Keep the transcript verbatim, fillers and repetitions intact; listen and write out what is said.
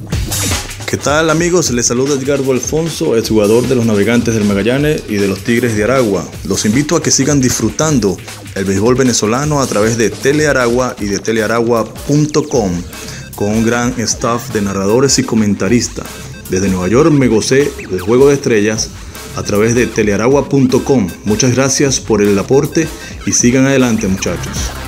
¿Qué tal, amigos? Les saluda Edgardo Alfonso, exjugador de los Navegantes del Magallanes y de los Tigres de Aragua. Los invito a que sigan disfrutando el béisbol venezolano a través de Telearagua y de telearagua punto com, con un gran staff de narradores y comentaristas. Desde Nueva York me gocé del Juego de Estrellas a través de telearagua punto com. Muchas gracias por el aporte y sigan adelante, muchachos.